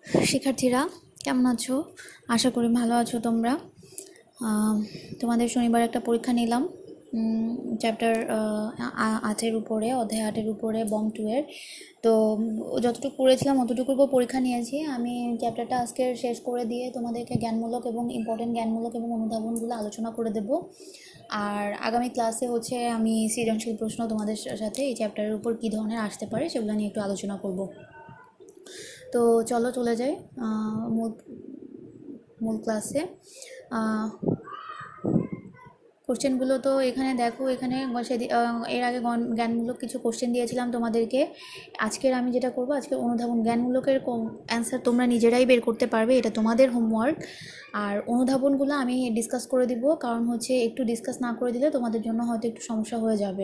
শিক্ষার্থীরা কেমন আছো? আশা করি ভালো আছো তোমরা। তোমাদের শনিবার একটা পরীক্ষা নিলাম চ্যাপ্টার 8-এর উপরে, অধ্যায় 8-এর উপরে বং 2-এর। তো যতটুকু পড়েছিলাম অতটুকুর উপর পরীক্ষা নিয়েছি। আমি চ্যাপ্টারটা আজকে শেষ করে দিয়ে তোমাদেরকে জ্ঞানমূলক এবং ইম্পর্টেন্ট জ্ঞানমূলক এবং অনুধাবনগুলো আলোচনা করে দেব। আর আগামী ক্লাসে হচ্ছে আমি সৃজনশীল প্রশ্ন তোমাদের সাথে এই চ্যাপ্টারের উপর কী ধরনের আসতে পারে সেগুলো নিয়ে একটু আলোচনা করব। তো চলো চলে যাই মূল ক্লাসে। কোশ্চেনগুলো তো এখানে দেখো, এখানে এর আগে জ্ঞানমূলক কিছু কোশ্চেন দিয়েছিলাম তোমাদেরকে। আজকের আমি যেটা করব, আজকে অনুধাবন জ্ঞানমূলকের অ্যান্সার তোমরা নিজেরাই বের করতে পারবে, এটা তোমাদের হোমওয়ার্ক। আর অনুধাবনগুলো আমি ডিসকাস করে দিব, কারণ হচ্ছে একটু ডিসকাস না করে দিলে তোমাদের জন্য হয়তো একটু সমস্যা হয়ে যাবে।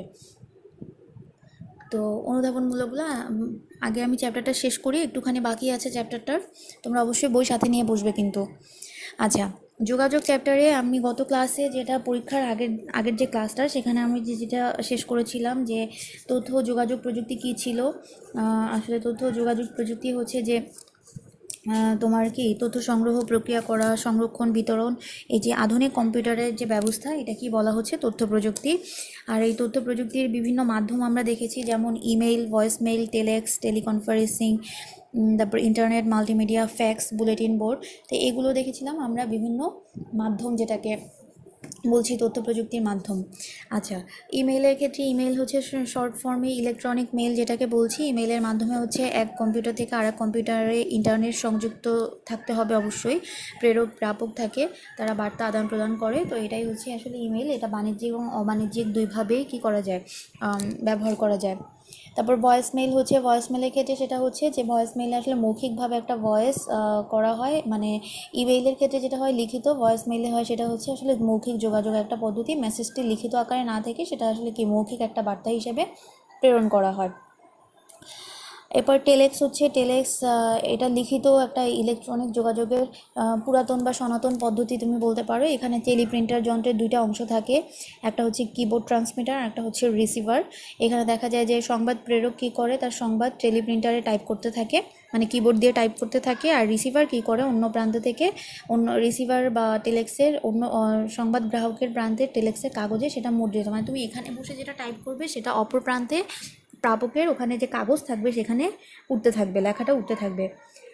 তো অনুধাবনমূলকগুলো আগে আমি চ্যাপ্টারটা শেষ করি, একটুখানি বাকি আছে চ্যাপ্টারটার। তোমরা অবশ্যই বই সাথে নিয়ে বসবে কিন্তু। আচ্ছা, যোগাযোগ চ্যাপ্টারে আমি গত ক্লাসে যেটা পরীক্ষার আগের যে ক্লাসটা, সেখানে আমি যেটা শেষ করেছিলাম যে তথ্য যোগাযোগ প্রযুক্তি কী ছিল। আসলে তথ্য যোগাযোগ প্রযুক্তি হচ্ছে যে তোমার কি তথ্য সংগ্রহ, প্রক্রিয়া করা, সংরক্ষণ, বিতরণ, এই যে আধুনিক কম্পিউটারের যে ব্যবস্থা, এটা কি বলা হচ্ছে তথ্য প্রযুক্তি। আর এই তথ্য প্রযুক্তির বিভিন্ন মাধ্যম আমরা দেখেছি, যেমন ইমেইল, ভয়েসমেইল, টেলেক্স, টেলিকনফারেন্সিং, তারপর internet, multimedia, fax, bulletin board. তো এগুলো দেখেছিলাম আমরা বিভিন্ন মাধ্যম, যেটাকে বলছি তথ্য প্রযুক্তির মাধ্যম। আচ্ছা, ইমেইলের ক্ষেত্রে ইমেইল হচ্ছে শর্ট ফর্মে ইলেকট্রনিক মেইল, যেটাকে বলছি। ইমেইলের মাধ্যমে হচ্ছে এক কম্পিউটার থেকে আরেক কম্পিউটারে ইন্টারনেট সংযুক্ত থাকতে হবে অবশ্যই, প্রেরক প্রাপক থাকে, তারা বার্তা আদান প্রদান করে। তো এটাই হচ্ছে আসলে ইমেইল। এটা বাণিজ্যিক এবং অবাণিজ্যিক দুইভাবেই কী করা যায়, ব্যবহার করা যায়। তারপর ভয়েসমেইল হচ্ছে, ভয়েসমেইলের ক্ষেত্রে সেটা হচ্ছে যে ভয়েসমেইলে আসলে মৌখিকভাবে একটা ভয়েস করা হয়, মানে ইমেইলের ক্ষেত্রে যেটা হয় লিখিত, ভয়েসমেইলে হয় সেটা হচ্ছে আসলে মৌখিক যোগাযোগের একটা পদ্ধতি। মেসেজটি লিখিত আকারে না থেকে সেটা আসলে কি মৌখিক একটা বার্তা হিসেবে প্রেরণ করা হয়। এরপর টেলেক্স হচ্ছে, টেলেক্স এটা লিখিত একটা ইলেকট্রনিক যোগাযোগের পুরাতন বা সনাতন পদ্ধতি তুমি বলতে পারো। এখানে টেলিপ্রিন্টার যন্ত্রের দুইটা অংশ থাকে, একটা হচ্ছে কিবোর্ড ট্রান্সমিটার, একটা হচ্ছে রিসিভার। এখানে দেখা যায় যে সংবাদ প্রেরক কী করে, তার সংবাদ টেলিপ্রিন্টারে টাইপ করতে থাকে, মানে কিবোর্ড দিয়ে টাইপ করতে থাকে। আর রিসিভার কী করে, অন্য প্রান্ত থেকে অন্য রিসিভার বা টেলেক্সের অন্য সংবাদ গ্রাহকের প্রান্তের টেলেক্সের কাগজে সেটা মুদ্রিত, মানে তুমি এখানে বসে যেটা টাইপ করবে সেটা অপর প্রান্তে প্রাপকের ওখানে যে কাগজ থাকবে সেখানে উঠতে থাকবে, লেখাটা উঠতে থাকবে।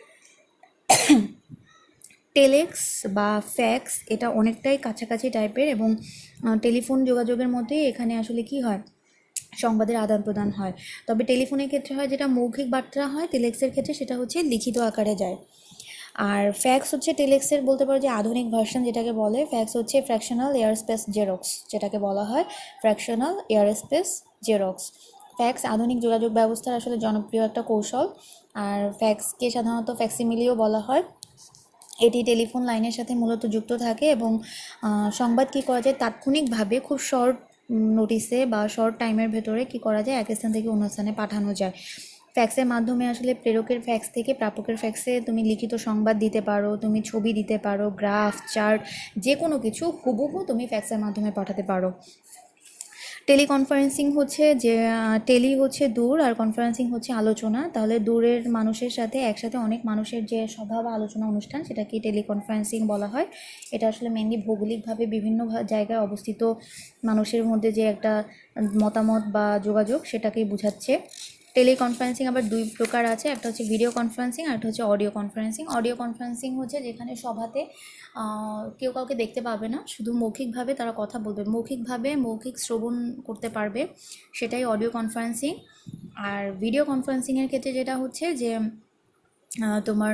টেলেক্স বা ফ্যাক্স এটা অনেকটাই কাছাকাছি টাইপের, এবং টেলিফোন যোগাযোগের মধ্যেই এখানে আসলে কি হয়, সংবাদের আদান প্রদান হয়। তবে টেলিফোনের ক্ষেত্রে হয় যেটা মৌখিক বার্তা হয়, টেলেক্সের ক্ষেত্রে সেটা হচ্ছে লিখিত আকারে যায়। আর ফ্যাক্স হচ্ছে টেলেক্সের বলতে পারো যে আধুনিক ভার্সন, যেটাকে বলে ফ্যাক্স হচ্ছে ফ্র্যাকশনাল এয়ারস্পেস জেরক্স, যেটাকে বলা হয় ফ্র্যাকশনাল এয়ারস্পেস জেরক্স। ফ্যাক্স আধুনিক যোগাযোগ ব্যবস্থার আসলে জনপ্রিয় একটা কৌশল। আর ফ্যাক্সকে সাধারণত ফ্যাক্সিমিলিও বলা হয়। এটি টেলিফোন লাইনের সাথে মূলত যুক্ত থাকে, এবং সংবাদ কী করা যায়, তাৎক্ষণিকভাবে খুব শর্ট নোটিসে বা শর্ট টাইমের ভেতরে কী করা যায়, এক স্থান থেকে অন্য স্থানে পাঠানো যায়। ফ্যাক্সের মাধ্যমে আসলে প্রেরকের ফ্যাক্স থেকে প্রাপকের ফ্যাক্সে তুমি লিখিত সংবাদ দিতে পারো, তুমি ছবি দিতে পারো, গ্রাফ, চার্ট, যে কোনো কিছু হুবহু তুমি ফ্যাক্সের মাধ্যমে পাঠাতে পারো। টেলিকনফারেন্সিং হচ্ছে যে টেলি হচ্ছে দূর, আর কনফারেন্সিং হচ্ছে আলোচনা। তাহলে দূরের মানুষের সাথে একসাথে অনেক মানুষের যে সভা বা আলোচনা অনুষ্ঠান, সেটাকে টেলিকনফারেন্সিং বলা হয়। এটা আসলে মেনলি ভৌগোলিকভাবে বিভিন্ন জায়গায় অবস্থিত মানুষের মধ্যে যে একটা মতামত বা যোগাযোগ, সেটাকেই বোঝাচ্ছে। টেলিকনফারেন্সিং আবার দুই প্রকার আছে, একটা হচ্ছে ভিডিও কনফারেন্সিং আর একটা হচ্ছে অডিও কনফারেন্সিং। অডিও কনফারেন্সিং হচ্ছে যেখানে সভাতে কেউ কাউকে দেখতে পাবে না, শুধু মৌখিকভাবে তারা কথা বলবে, মৌখিক শ্রবণ করতে পারবে, সেটাই অডিও কনফারেন্সিং। আর ভিডিও কনফারেন্সিংয়ের ক্ষেত্রে যেটা হচ্ছে যে তোমার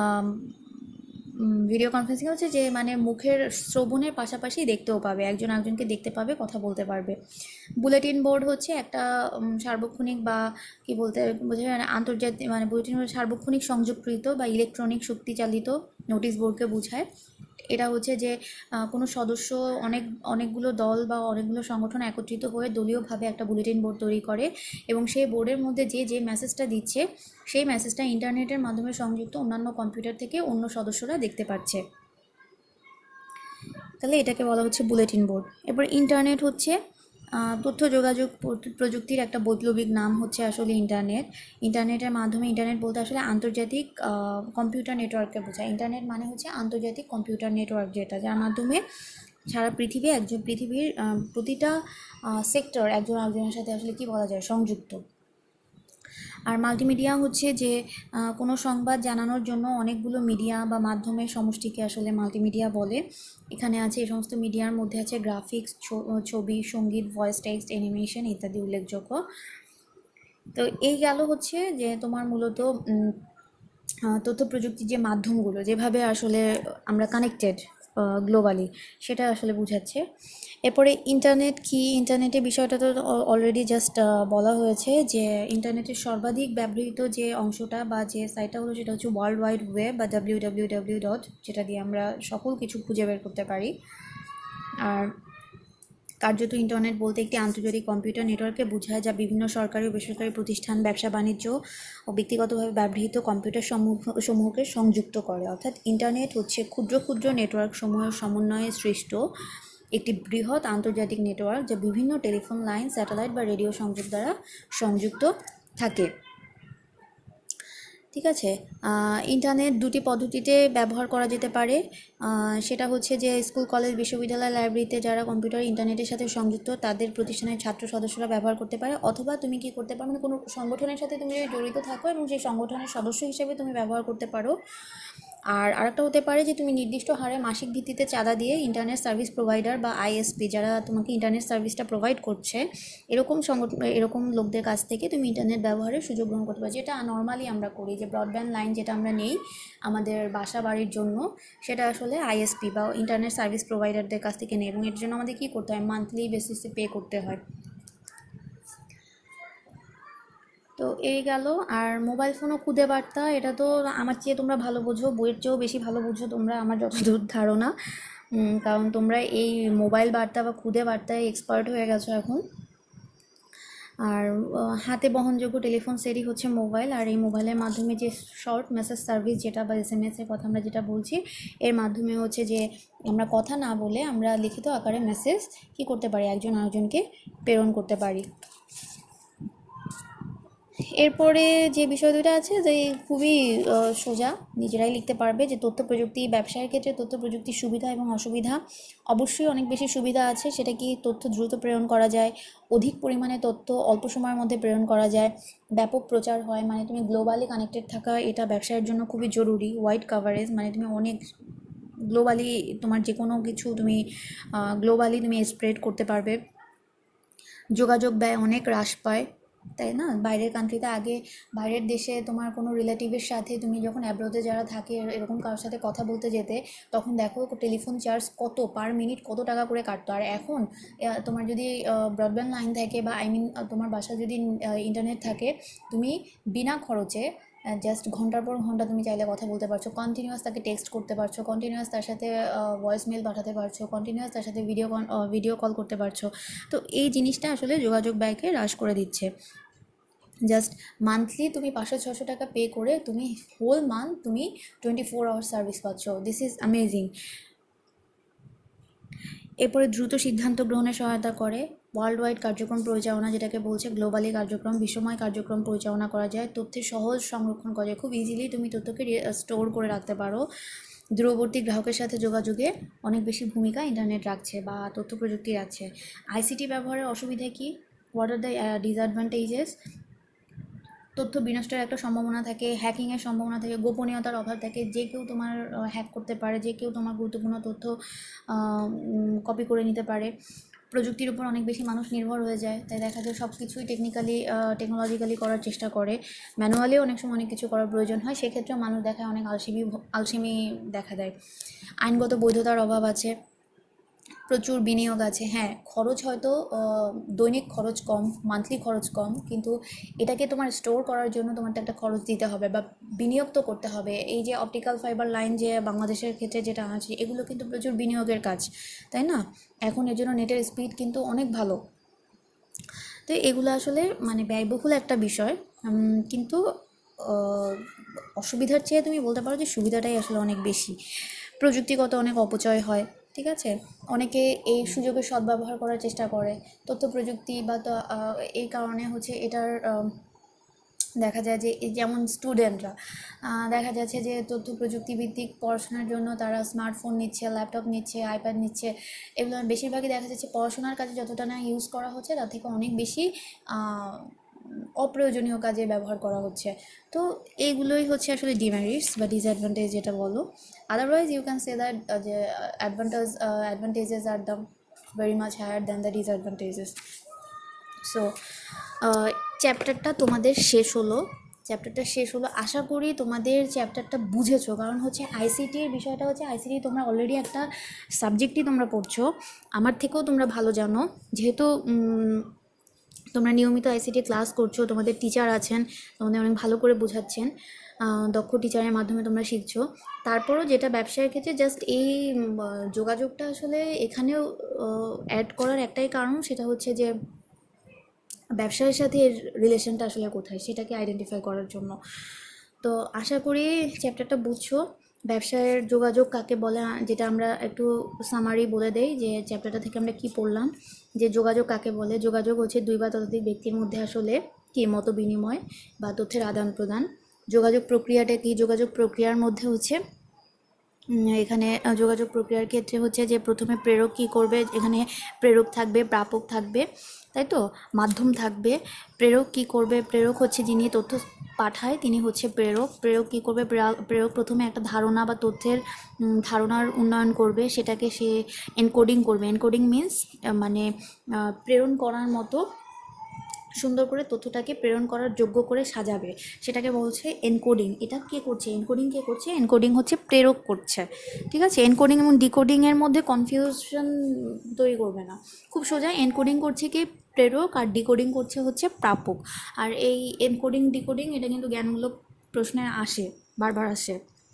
ভিডিও কনফারেন্সিং হচ্ছে যে মানে মুখের শ্রবণের পাশাপাশি দেখতেও পাবে, একজন একজনকে দেখতে পাবে, কথা বলতে পারবে। বুলেটিন বোর্ড হচ্ছে একটা সার্বক্ষণিক বা কি বলতে বোঝায়, মানে আন্তর্জাতিক, মানে বুলেটিন বোর্ড সার্বক্ষণিক সংযোগকৃত বা ইলেকট্রনিক শক্তিচালিত নোটিশ বোর্ডকে বোঝায়। এটা হচ্ছে যে কোনো সদস্য অনেকগুলো দল বা অনেকগুলো সংগঠন একত্রিত হয়ে দলীয়ভাবে একটা বুলেটিন বোর্ড তৈরি করে, এবং সেই বোর্ডের মধ্যে যে মেসেজটা দিচ্ছে সেই মেসেজটা ইন্টারনেটের মাধ্যমে সংযুক্ত অন্যান্য কম্পিউটার থেকে অন্য সদস্যরা দেখতে পাচ্ছে। তাহলে এটাকে বলা হচ্ছে বুলেটিন বোর্ড। এরপর ইন্টারনেট হচ্ছে তথ্য যোগাযোগ প্রযুক্তির একটা বৈপ্লবিক নাম হচ্ছে আসলে ইন্টারনেট। ইন্টারনেটের মাধ্যমে, ইন্টারনেট বলতে আসলে আন্তর্জাতিক কম্পিউটার নেটওয়ার্ককে বোঝায়। ইন্টারনেট মানে হচ্ছে আন্তর্জাতিক কম্পিউটার নেটওয়ার্ক, যার মাধ্যমে সারা পৃথিবীর প্রতিটা সেক্টর একজন আরেকজনের সাথে আসলে কি বলা যায়, সংযুক্ত। আর মাল্টিমিডিয়া হচ্ছে যে কোনো সংবাদ জানানোর জন্য অনেকগুলো মিডিয়া বা মাধ্যমের সমষ্টিকে আসলে মাল্টিমিডিয়া বলে। এখানে আছে, এই সমস্ত মিডিয়ার মধ্যে আছে গ্রাফিক্স, ছবি, সঙ্গীত, ভয়েস, টেক্সট, অ্যানিমেশন ইত্যাদি উল্লেখযোগ্য। তো এই গেল হচ্ছে যে তোমার মূলত তথ্য প্রযুক্তির যে মাধ্যমগুলো, যেভাবে আসলে আমরা কানেক্টেড গ্লোবালি, সেটা আসলে বোঝাচ্ছে। এরপরে ইন্টারনেট কি, ইন্টারনেটের বিষয়টা তো অলরেডি জাস্ট বলা হয়েছে যে ইন্টারনেটের সর্বাধিক ব্যবহৃত যে অংশটা বা যে সাইটটা হলো সেটা হচ্ছে ওয়ার্ল্ড ওয়াইড ওয়েব বা www ডট, যেটা দিয়ে আমরা সকল কিছু খুঁজে বের করতে পারি। আর কার্যত ইন্টারনেট বলতে একটি আন্তর্জাতিক কম্পিউটার নেটওয়ার্ককে বোঝায়, যা বিভিন্ন সরকারি ও বেসরকারি প্রতিষ্ঠান, ব্যবসা বাণিজ্য ও ব্যক্তিগতভাবে ব্যবহৃত কম্পিউটার সমূহকে সংযুক্ত করে। অর্থাৎ ইন্টারনেট হচ্ছে ক্ষুদ্র ক্ষুদ্র নেটওয়ার্ক সমূহের সমন্বয়ে সৃষ্ট একটি বৃহৎ আন্তর্জাতিক নেটওয়ার্ক, যা বিভিন্ন টেলিফোন লাইন, স্যাটেলাইট বা রেডিও সংযোগ দ্বারা সংযুক্ত থাকে। ঠিক আছে। ইন্টারনেট দুটি পদ্ধতিতে ব্যবহার করা যেতে পারে। সেটা হচ্ছে যে স্কুল, কলেজ, বিশ্ববিদ্যালয়, লাইব্রেরিতে যারা কম্পিউটার ইন্টারনেটের সাথে সংযুক্ত তাদের প্রতিষ্ঠানের ছাত্র সদস্যরা ব্যবহার করতে পারে, অথবা তুমি কি করতে পারো, মানে কোনো সংগঠনের সাথে তুমি জড়িত থাকো এবং সেই সংগঠনের সদস্য হিসেবে তুমি ব্যবহার করতে পারো। আর আরেকটা হতে পারে যে তুমি নির্দিষ্ট হারে মাসিক ভিত্তিতে চাঁদা দিয়ে ইন্টারনেট সার্ভিস প্রোভাইডার বা আইএসপি, যারা তোমাকে ইন্টারনেট সার্ভিসটা প্রোভাইড করছে, এরকম লোকদের কাছ থেকে তুমি ইন্টারনেট ব্যবহারের সুযোগ গ্রহণ করতে পারো। যেটা নর্মালি আমরা করি, যে ব্রডব্যান্ড লাইন যেটা আমরা নেই আমাদের বাসা বাড়ির জন্য, সেটা আসলে আইএসপি বা ইন্টারনেট সার্ভিস প্রোভাইডারদের কাছ থেকে নেই, এবং এর জন্য আমাদের কী করতে হয়, মান্থলি বেসিসে পে করতে হয়। তো এই গেল। আর মোবাইল ফোন ও খুদে বার্তা, এটা তো আমার চেয়ে তোমরা ভালো বোঝো, বইয়ের চেয়েও বেশি ভালো বুঝো তোমরা, আমার যতদূর ধারণা। কারণ তোমরা এই মোবাইল বার্তা বা খুদে বার্তায় এক্সপার্ট হয়ে গেছো এখন। আর হাতে বহনযোগ্য টেলিফোন সেটই হচ্ছে মোবাইল। আর এই মোবাইলের মাধ্যমে যে শর্ট মেসেজ সার্ভিস, যেটা বা SMS-এর কথা আমরা যেটা বলছি, এর মাধ্যমে হচ্ছে যে আমরা কথা না বলে আমরা লিখিত আকারে মেসেজ কী করতে পারি, একজন আরেকজনকে প্রেরণ করতে পারি। এরপরে যে বিষয় দুটো আছে, যে খুবই সোজা, নিজেরাই লিখতে পারবে, যে তথ্য প্রযুক্তি ব্যবসায়ের ক্ষেত্রে তথ্য প্রযুক্তির সুবিধা এবং অসুবিধা। অবশ্যই অনেক বেশি সুবিধা আছে, সেটা কি তথ্য দ্রুত প্রেরণ করা যায়, অধিক পরিমাণে তথ্য অল্প সময়ের মধ্যে প্রেরণ করা যায়, ব্যাপক প্রচার হয়, মানে তুমি গ্লোবালি কানেক্টেড থাকা এটা ব্যবসায়ের জন্য খুবই জরুরি। ওয়াইড কাভারেজ, মানে তুমি অনেক গ্লোবালি তোমার যে কোনো কিছু তুমি গ্লোবালি তুমি স্প্রেড করতে পারবে। যোগাযোগ ব্যয় অনেক হ্রাস পায়, তাই না? বাইরের কান্ট্রিতে আগে বাইরের দেশে তোমার কোনো রিলেটিভের সাথে তুমি যখন অ্যাব্রোডে যারা থাকে এরকম কারোর সাথে কথা বলতে যেতে, তখন দেখো টেলিফোন চার্জ কত, পার মিনিট কত টাকা করে কাটতো। আর এখন তোমার যদি ব্রডব্যান্ড লাইন থাকে বা তোমার বাসায় যদি ইন্টারনেট থাকে, তুমি বিনা খরচে জাস্ট ঘন্টার পর ঘন্টা তুমি চাইলে কথা বলতে পারছো, কন্টিনিউয়াস তাকে টেক্সট করতে পারছো, কন্টিনিউয়াস তার সাথে ভয়েস মেল পাঠাতে পারছো, কন্টিনিউয়াস তার সাথে ভিডিও কল করতে পারছো। তো এই জিনিসটা আসলে যোগাযোগ ব্যয়কে হ্রাস করে দিচ্ছে। জাস্ট মান্থলি তুমি 500-600 টাকা পে করে তুমি হোল মান্থ তুমি 24 আওয়ার্স সার্ভিস পাচ্ছ। This is amazing. এরপরে দ্রুত সিদ্ধান্ত গ্রহণে সহায়তা করে। ওয়ার্ল্ড ওয়াইড কার্যক্রম পরিচালনা, যেটাকে বলছে গ্লোবালি কার্যক্রম, বিশ্বময় কার্যক্রম পরিচালনা করা যায়। তথ্যের সহজ সংরক্ষণ করা যায়, খুব ইজিলি তুমি তথ্যকে স্টোর করে রাখতে পারো। দূরবর্তী গ্রাহকের সাথে যোগাযোগে অনেক বেশি ভূমিকা ইন্টারনেট রাখছে বা তথ্য প্রযুক্তি রাখছে। আইসিটি ব্যবহারের অসুবিধা কি? What are the disadvantages? তথ্য বিনষ্টের একটা সম্ভাবনা থাকে, হ্যাকিংয়ের সম্ভাবনা থাকে, গোপনীয়তার অভাব থাকে, যে কেউ তোমার হ্যাক করতে পারে, যে কেউ তোমার গুরুত্বপূর্ণ তথ্য কপি করে নিতে পারে। প্রযুক্তির উপর অনেক বেশি মানুষ নির্ভর হয়ে যায়, তাই দেখা যায় সব কিছুই টেকনোলজিক্যালি করার চেষ্টা করে। ম্যানুয়ালিও অনেক সময় অনেক কিছু করার প্রয়োজন হয়, সেক্ষেত্রে মানুষ দেখায় অনেক আলসেমি দেখা দেয়। আইনগত বৈধতার অভাব আছে, প্রচুর বিনিয়োগ আছে। হ্যাঁ, খরচ হয়তো দৈনিক খরচ কম, মান্থলি খরচ কম, কিন্তু এটাকে তোমার স্টোর করার জন্য তোমার তো একটা খরচ দিতে হবে বা বিনিয়োগ তো করতে হবে। এই যে অপটিক্যাল ফাইবার লাইন যে বাংলাদেশের ক্ষেত্রে যেটা আছে, এগুলো কিন্তু প্রচুর বিনিয়োগের কাজ, তাই না? এখন এর জন্য নেটের স্পিড কিন্তু অনেক ভালো। তো এগুলো আসলে মানে ব্যয়বহুল একটা বিষয়, কিন্তু অসুবিধার চেয়ে তুমি বলতে পারো যে সুবিধাটাই আসলে অনেক বেশি। প্রযুক্তিগত অনেক অপচয় হয়, ঠিক আছে, অনেকে এই সুযোগের সদ্ব্যবহার করার চেষ্টা করে। তথ্য প্রযুক্তি বা এই কারণে হচ্ছে এটার দেখা যায় যে যেমন স্টুডেন্টরা দেখা যাচ্ছে যে তথ্য প্রযুক্তি ভিত্তিক পড়াশোনার জন্য তারা স্মার্টফোন নিচ্ছে, ল্যাপটপ নিচ্ছে, আইপ্যাড নিচ্ছে। এগুলো বেশিরভাগই দেখা যাচ্ছে পড়াশোনার কাজে যতটা না ইউজ করা হচ্ছে তার থেকে অনেক বেশি অপ্রয়োজনীয় কাজে ব্যবহার করা হচ্ছে। তো এইগুলোই হচ্ছে আসলে ডিমেরিটস বা ডিসঅ্যাডভান্টেজ যেটা বলো। Otherwise you can say that যে advantages are the very much higher than the disadvantages. So চ্যাপ্টারটা তোমাদের শেষ হলো, আশা করি তোমাদের চ্যাপ্টারটা বুঝেছো। কারণ হচ্ছে আইসিটির বিষয়টা হচ্ছে আইসিটি তোমরা অলরেডি একটা সাবজেক্টই তোমরা পড়ছো, আমার থেকেও তোমরা ভালো জানো, যেহেতু তোমরা নিয়মিত আইসিটি ক্লাস করছো, তোমাদের টিচার আছেন, তোমাদের অনেক ভালো করে বোঝাচ্ছেন, দক্ষ টিচারের মাধ্যমে তোমরা শিখছো। তারপরও যেটা ব্যবসায়ের ক্ষেত্রে জাস্ট এই যোগাযোগটা আসলে এখানেও অ্যাড করার একটাই কারণ, সেটা হচ্ছে যে ব্যবসায়ের সাথে এর রিলেশনটা আসলে কোথায় সেটাকে আইডেন্টিফাই করার জন্য। তো আশা করি চ্যাপ্টারটা বুঝছো। ব্যবসায়ের যোগাযোগ কাকে বলে, যেটা আমরা একটু সামারি বলে দেই যে চ্যাপ্টারটা থেকে আমরা কি পড়লাম, যে যোগাযোগ কাকে বলে। যোগাযোগ হচ্ছে দুই বা ততোধিক ব্যক্তির মধ্যে আসলে কি মত বিনিময় বা তথ্যের আদান প্রদান। যোগাযোগ প্রক্রিয়াটা কি, যোগাযোগ প্রক্রিয়ার মধ্যে হচ্ছে এখানে যোগাযোগ প্রক্রিয়ার ক্ষেত্রে হচ্ছে যে প্রথমে প্রেরক কী করবে, এখানে প্রেরক থাকবে, প্রাপক থাকবে, তাই তো, মাধ্যম থাকবে। প্রেরক কী করবে, প্রেরক হচ্ছে যিনি তথ্য পাঠায় তিনি হচ্ছে প্রেরক। প্রেরক কী করবে, প্রেরক প্রথমে একটা ধারণা বা তথ্যের ধারণার উন্নয়ন করবে, সেটাকে সে এনকোডিং করবে। এনকোডিং মিন্স মানে প্রেরণ করার মতো সুন্দর করে তথ্যটাকে প্রেরণ করার যোগ্য করে সাজাবে, সেটাকে বলছে এনকোডিং। এটা কে করছে, এনকোডিং কে করছে, এনকোডিং হচ্ছে প্রেরক করছে। ঠিক আছে, এনকোডিং এবং ডিকোডিংয়ের মধ্যে কনফিউশন তৈরি করবে না, খুব সোজা। এনকোডিং করছে কি প্রেরক, আর ডিকোডিং করছে হচ্ছে প্রাপক। আর এই এনকোডিং ডিকোডিং এটা কিন্তু জ্ঞানমূলক প্রশ্নে আসে, বারবার আসে।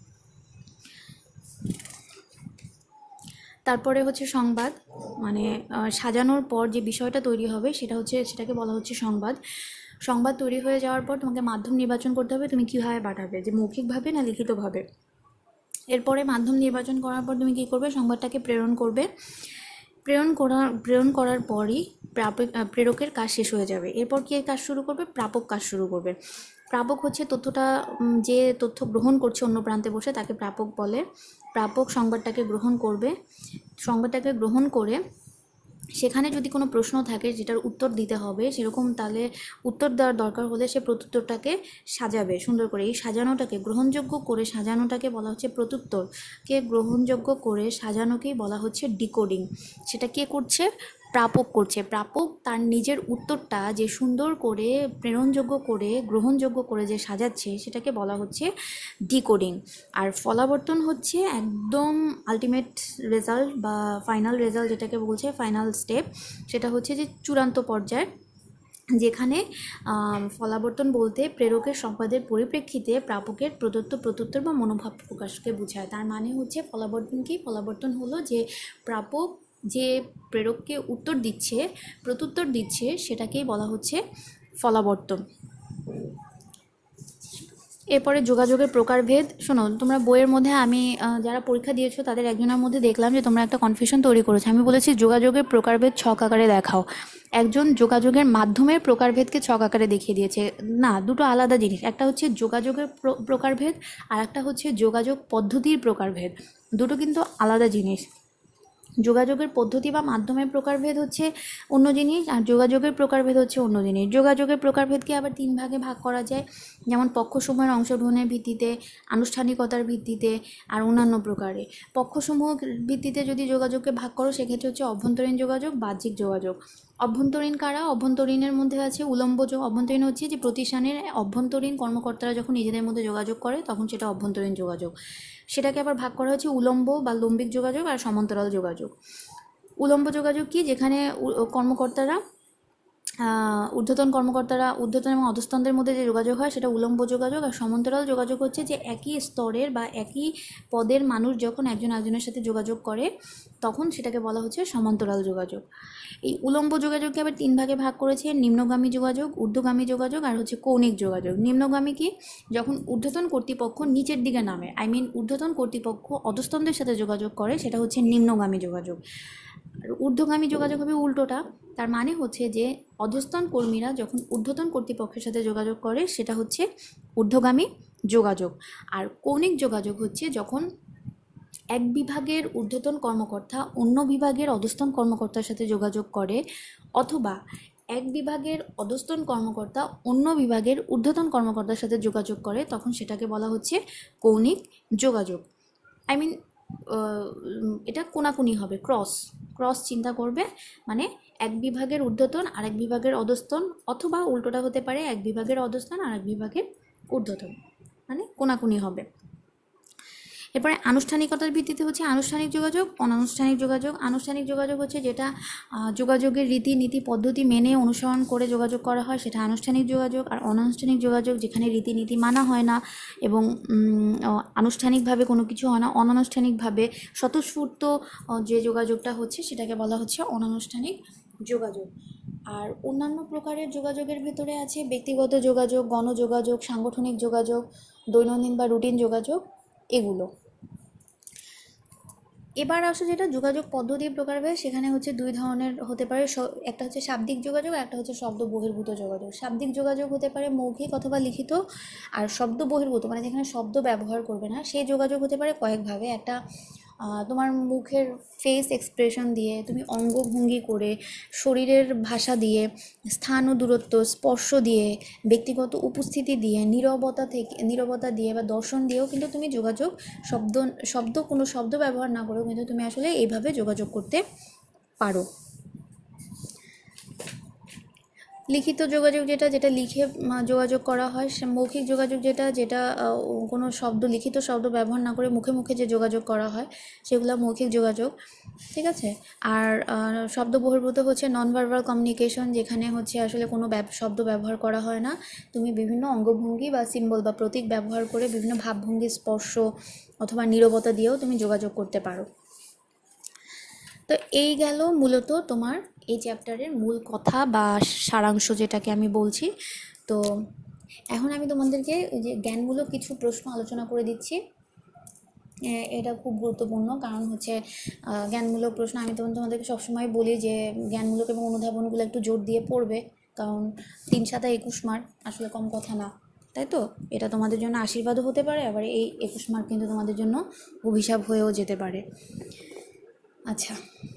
তারপরে হচ্ছে সংবাদ, মানে সাজানোর পর যে বিষয়টা তৈরি হবে সেটাকে বলা হচ্ছে সংবাদ। সংবাদ তৈরি হয়ে যাওয়ার পর তোমাকে মাধ্যম নির্বাচন করতে হবে, তুমি কীভাবে পাঠাবে, যে মৌখিকভাবে না লিখিতভাবে। এরপরে মাধ্যম নির্বাচন করার পর তুমি কী করবে, সংবাদটাকে প্রেরণ করবে। প্রেরণ করার পরই প্রেরকের কাজ শেষ হয়ে যাবে। এরপর কে কাজ শুরু করবে, প্রাপক কাজ শুরু করবে। প্রাপক হচ্ছে তথ্যটা, যে তথ্য গ্রহণ করছে অন্য প্রান্তে বসে তাকে প্রাপক বলে। প্রাপক সংবাদটাকে গ্রহণ করবে, সংবাদটাকে গ্রহণ করে সেখানে যদি কোনো প্রশ্ন থাকে যেটার উত্তর দিতে হবে সেরকম, তাহলে উত্তর দেওয়ার দরকার হলে সে প্রত্যুত্তরটাকে সাজাবে সুন্দর করে। এই সাজানোটাকে গ্রহণযোগ্য করে সাজানোটাকে বলা হচ্ছে প্রত্যুত্তরকে গ্রহণযোগ্য করে সাজানোকেই বলা হচ্ছে ডিকোডিং। সেটা কে করছে, প্রাপক করছে। প্রাপক তার নিজের উত্তরটা যে সুন্দর করে প্রেরণযোগ্য করে গ্রহণযোগ্য করে যে সাজাচ্ছে সেটাকে বলা হচ্ছে ডিকোডিং। আর ফলাবর্তন হচ্ছে একদম আলটিমেট রেজাল্ট বা ফাইনাল রেজাল্ট, যেটাকে বলছে ফাইনাল স্টেপ, সেটা হচ্ছে যে চূড়ান্ত পর্যায়, যেখানে ফলাবর্তন বলতে প্রেরকের সংবাদের পরিপ্রেক্ষিতে প্রাপকের প্রদত্ত প্রত্যুত্তর বা মনোভাব প্রকাশকে বোঝায়। তার মানে হচ্ছে ফলাবর্তন কি, ফলাবর্তন হলো যে প্রাপক যে প্রেরককে উত্তর দিচ্ছে, প্রত্যুত্তর দিচ্ছে, সেটাকেই বলা হচ্ছে ফলাবর্তন। এরপরে যোগাযোগের প্রকারভেদ। শোনো, তোমরা বইয়ের মধ্যে আমি যারা পরীক্ষা দিয়েছো তাদের একজনের মধ্যে দেখলাম যে তোমরা একটা কনফিউশন তৈরি করেছো। আমি বলেছি যোগাযোগের প্রকারভেদ ছক আকারে দেখাও, একজন যোগাযোগের মাধ্যমের প্রকারভেদকে ছক আকারে দেখিয়ে দিয়েছে। না, দুটো আলাদা জিনিস। একটা হচ্ছে যোগাযোগের প্রকারভেদ আর একটা হচ্ছে যোগাযোগ পদ্ধতির প্রকারভেদ, দুটো কিন্তু আলাদা জিনিস। যোগাযোগের পদ্ধতি বা মাধ্যমের প্রকারভেদ হচ্ছে অন্য জিনিস, আর যোগাযোগের প্রকারভেদ হচ্ছে অন্য জিনিস। যোগাযোগের প্রকারভেদকে আবার তিন ভাগে ভাগ করা যায়, যেমন পক্ষসমূহের অংশগ্রহণের ভিত্তিতে, আনুষ্ঠানিকতার ভিত্তিতে, আর অন্যান্য প্রকারে। পক্ষসমূহ ভিত্তিতে যদি যোগাযোগকে ভাগ করো সেক্ষেত্রে হচ্ছে অভ্যন্তরীণ যোগাযোগ, বাহ্যিক যোগাযোগ। অভ্যন্তরীণ কারা, অভ্যন্তরীণের মধ্যে আছে উলম্ব অভ্যন্তরীণ হচ্ছে যে প্রতিষ্ঠানের অভ্যন্তরীণ কর্মকর্তারা যখন নিজেদের মধ্যে যোগাযোগ করে তখন সেটা অভ্যন্তরীণ যোগাযোগ। সেটাকে আবার ভাগ করা হচ্ছে উলম্ব বা লম্বিক যোগাযোগ আর সমান্তরাল যোগাযোগ। উলম্ব যোগাযোগ কি, যেখানে কর্মকর্তারা ঊর্ধ্বতন কর্মকর্তারা ঊর্ধ্বতন এবং অধস্তনদের মধ্যে যে যোগাযোগ হয় সেটা উলম্ব যোগাযোগ। আর সমান্তরাল যোগাযোগ হচ্ছে যে একই স্তরের বা একই পদের মানুষ যখন একজন একজনের সাথে যোগাযোগ করে তখন সেটাকে বলা হচ্ছে সমান্তরাল যোগাযোগ। এই উলম্ব যোগাযোগকে আবার 3 ভাগে ভাগ করেছে, নিম্নগামী যোগাযোগ, ঊর্ধ্বগামী যোগাযোগ আর হচ্ছে কৌণিক যোগাযোগ। নিম্নগামী কি? যখন ঊর্ধ্বতন কর্তৃপক্ষ নিচের দিকে নামে, ঊর্ধ্বতন কর্তৃপক্ষ অধস্তনদের সাথে যোগাযোগ করে, সেটা হচ্ছে নিম্নগামী যোগাযোগ। আর ঊর্ধ্বগামী যোগাযোগ হবে উল্টোটা। তার মানে হচ্ছে যে অধস্তন কর্মীরা যখন ঊর্ধ্বতন কর্তৃপক্ষের সাথে যোগাযোগ করে সেটা হচ্ছে ঊর্ধ্বগামী যোগাযোগ। আর কৌণিক যোগাযোগ হচ্ছে যখন এক বিভাগের ঊর্ধ্বতন কর্মকর্তা অন্য বিভাগের অধস্তন কর্মকর্তার সাথে যোগাযোগ করে, অথবা এক বিভাগের অধস্তন কর্মকর্তা অন্য বিভাগের ঊর্ধ্বতন কর্মকর্তার সাথে যোগাযোগ করে, তখন সেটাকে বলা হচ্ছে কৌণিক যোগাযোগ। এটা কোনাকুনি হবে, ক্রস চিন্তা করবে, মানে এক বিভাগের ঊর্ধ্বতন আর এক বিভাগের অধস্তন, অথবা উল্টোটা হতে পারে এক বিভাগের অধস্তন আর এক বিভাগের ঊর্ধ্বতন, মানে কোনাকুনি হবে। এরপরে আনুষ্ঠানিকতার ভিত্তিতে হচ্ছে আনুষ্ঠানিক যোগাযোগ, অনানুষ্ঠানিক যোগাযোগ। আনুষ্ঠানিক যোগাযোগ হচ্ছে যেটা যোগাযোগের রীতিনীতি পদ্ধতি মেনে অনুসরণ করে যোগাযোগ করা হয়, সেটা আনুষ্ঠানিক যোগাযোগ। আর অনানুষ্ঠানিক যোগাযোগ যেখানে রীতিনীতি মানা হয় না এবং আনুষ্ঠানিকভাবে কোনো কিছু হয় না, অনানুষ্ঠানিকভাবে স্বতঃস্ফূর্ত যে যোগাযোগটা হচ্ছে সেটাকে বলা হচ্ছে অনানুষ্ঠানিক যোগাযোগ। আর অন্যান্য প্রকারের যোগাযোগের ভিতরে আছে ব্যক্তিগত যোগাযোগ, গণযোগাযোগ, সাংগঠনিক যোগাযোগ, দৈনন্দিন বা রুটিন যোগাযোগ, এগুলো। এবার আসলে যেটা যোগাযোগ পদ্ধতির প্রকারভেদ, সেখানে হচ্ছে 2 ধরনের হতে পারে। একটা হচ্ছে শাব্দিক যোগাযোগ, একটা হচ্ছে শব্দ বহির্ভূত যোগাযোগ। শাব্দিক যোগাযোগ হতে পারে মৌখিক অথবা লিখিত, আর শব্দ বহির্ভূত মানে যেখানে শব্দ ব্যবহার করবে না সেই যোগাযোগ হতে পারে কয়েকভাবে। একটা তোমার মুখের ফেস এক্সপ্রেশন দিয়ে, তুমি অঙ্গভঙ্গি করে, শরীরের ভাষা দিয়ে, স্থান ও দূরত্ব, স্পর্শ দিয়ে, ব্যক্তিগত উপস্থিতি দিয়ে, নীরবতা দিয়ে বা দর্শন দিয়েও কিন্তু তুমি যোগাযোগ কোনো শব্দ ব্যবহার না করেও কিন্তু তুমি আসলে এইভাবে যোগাযোগ করতে পারো। লিখিত যোগাযোগ যেটা লিখে যোগাযোগ করা হয়, মৌখিক যোগাযোগ যেটা কোনো লিখিত শব্দ ব্যবহার না করে মুখে মুখে যে যোগাযোগ করা হয় সেগুলো মৌখিক যোগাযোগ, ঠিক আছে। আর শব্দ বহির্ভূত হচ্ছে নন ভার্বাল কমিউনিকেশন, যেখানে হচ্ছে আসলে কোনো শব্দ ব্যবহার করা হয় না, তুমি বিভিন্ন অঙ্গভঙ্গি বা সিম্বল বা প্রতীক ব্যবহার করে বিভিন্ন ভাবভঙ্গি, স্পর্শ অথবা নীরবতা দিয়েও তুমি যোগাযোগ করতে পারো। তো এই গেল মূলত তোমার এই চ্যাপ্টারের মূল কথা বা সারাংশ যেটাকে আমি বলছি। তো এখন আমি তোমাদেরকে যে জ্ঞানমূলক কিছু প্রশ্ন আলোচনা করে দিচ্ছি। এটা খুব গুরুত্বপূর্ণ, কারণ হচ্ছে জ্ঞানমূলক প্রশ্ন আমি তোমাদেরকে সবসময় বলি যে জ্ঞানমূলক এবং অনুধাবনগুলো একটু জোর দিয়ে পড়বে, কারণ 3 7 21 মার্ক আসলে কম কথা না, তাই তো? এটা তোমাদের জন্য আশীর্বাদও হতে পারে, আবার এই 21 মার্ক কিন্তু তোমাদের জন্য অভিশাপ হয়েও যেতে পারে। আচ্ছা,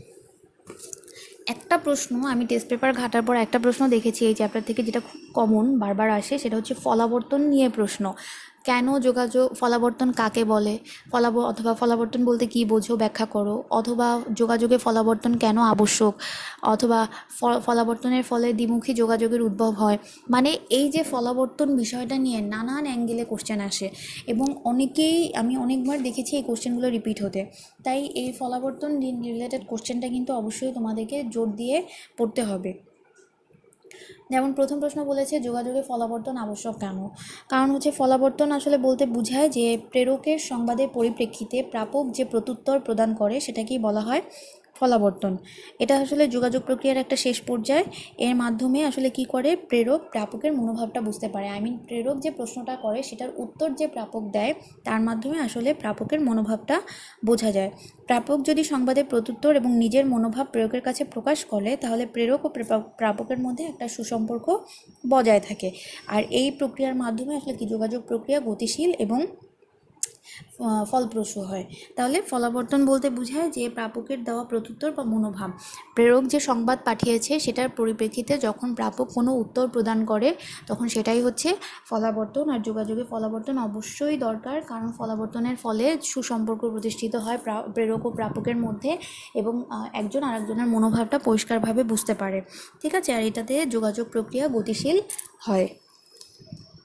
একটা প্রশ্ন আমি টেস্ট পেপার ঘাটার পর একটা প্রশ্ন দেখেছি এই চ্যাপ্টার থেকে, যেটা খুব কমন বারবার আসে, সেটা হচ্ছে ফলাবর্তন নিয়ে প্রশ্ন। কেন যোগাযোগ, ফলাবর্তন কাকে বলে, অথবা ফলাবর্তন বলতে কী বোঝো ব্যাখ্যা করো, অথবা যোগাযোগে ফলাবর্তন কেন আবশ্যক, অথবা ফলাবর্তনের ফলে দ্বিমুখী যোগাযোগের উদ্ভব হয়। মানে এই যে ফলাবর্তন বিষয়টা নিয়ে নানান অ্যাঙ্গেলে কোশ্চেন আসে এবং আমি অনেকবার দেখেছি এই কোশ্চেনগুলো রিপিট হতে। তাই এই ফলাবর্তন রিলেটেড কোশ্চেনটা কিন্তু অবশ্যই তোমাদেরকে জোর দিয়ে পড়তে হবে। যেমন প্রথম প্রশ্ন বলেছে যোগাযোগে ফলাবর্তন আবশ্যক কেন। কারণ হচ্ছে ফলাবর্তন আসলে বলতে বোঝায় যে প্রেরকের সংবাদের পরিপ্রেক্ষিতে প্রাপক যে প্রত্যুত্তর প্রদান করে সেটাকেই বলা হয় ফলাবর্তন। এটা আসলে যোগাযোগ প্রক্রিয়ার একটা শেষ পর্যায়ে। এর মাধ্যমে আসলে কি করে, প্রেরক প্রাপকের মনোভাবটা বুঝতে পারে। প্রেরক যে প্রশ্নটা করে সেটার উত্তর যে প্রাপক দেয় তার মাধ্যমে আসলে প্রাপকের মনোভাবটা বোঝা যায়। প্রাপক যদি সংবাদের প্রত্যুত্তর এবং নিজের মনোভাব প্রেরকের কাছে প্রকাশ করে তাহলে প্রেরক ও প্রাপকের মধ্যে একটা সুসম্পর্ক বজায় থাকে। আর এই প্রক্রিয়ার মাধ্যমে আসলে কি যোগাযোগ প্রক্রিয়া গতিশীল এবং ফলপ্রসূ হয়। তাহলে ফলাবর্তন বলতে বোঝায় যে প্রাপকের দেওয়া প্রত্যুত্তর বা মনোভাব, প্রেরক যে সংবাদ পাঠিয়েছে সেটার পরিপ্রেক্ষিতে যখন প্রাপক কোনো উত্তর প্রদান করে তখন সেটাই হচ্ছে ফলাবর্তন। আর যোগাযোগে ফলাবর্তন অবশ্যই দরকার, কারণ ফলাবর্তনের ফলে সুসম্পর্ক প্রতিষ্ঠিত হয় প্রেরক ও প্রাপকের মধ্যে এবং একজন আরেকজনের মনোভাবটা পরিষ্কারভাবে বুঝতে পারে, ঠিক আছে। আর এটাতে যোগাযোগ প্রক্রিয়া গতিশীল হয়।